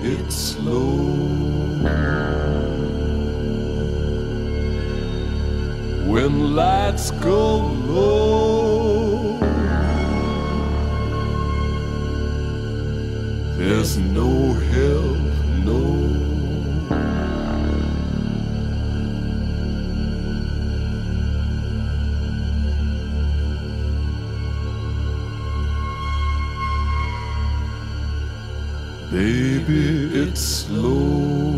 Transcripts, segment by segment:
it's slow. When lights go low, there's no help, no. Baby, it's slow.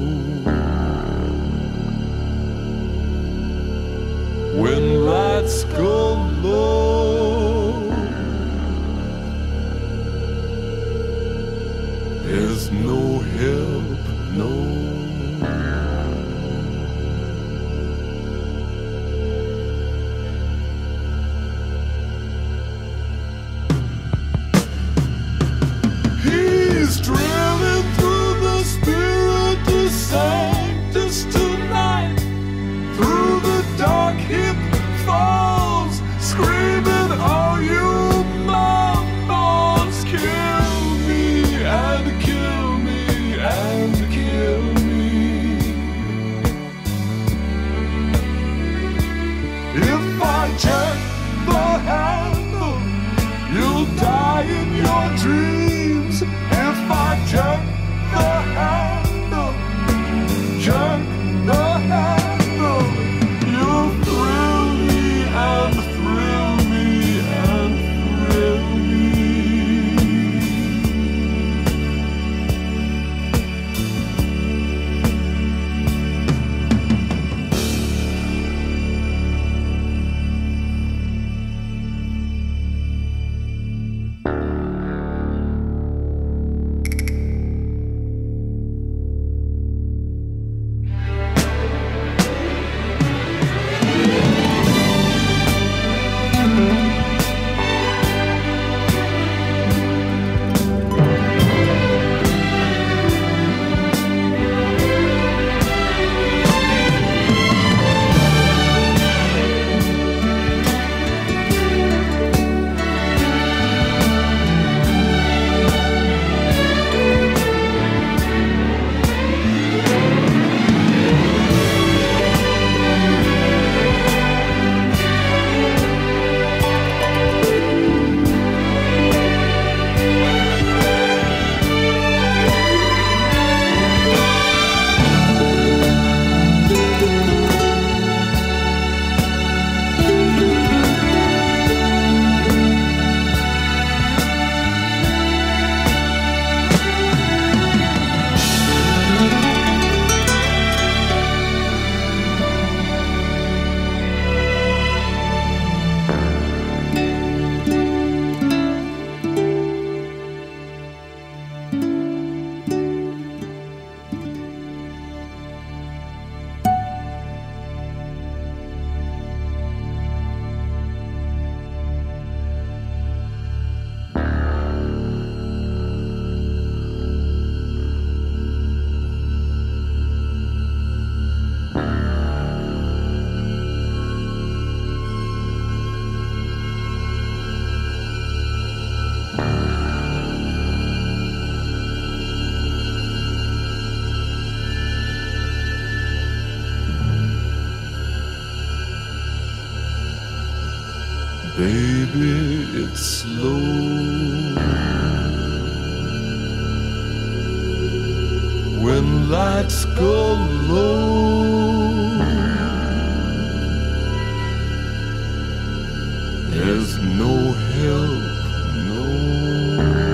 When lights go low, there's no help, no. He's drilling through the Spiritus Sanctus tonight, through the dark hip falls, screaming, "Oh, you mammals, kill me and kill me and kill me." If I check the handle, you'll die in your dreams. If I check the handle, check the handle, you'll thrill me and thrill me and thrill me. Baby, it's slow. When lights go low, there's no help, no.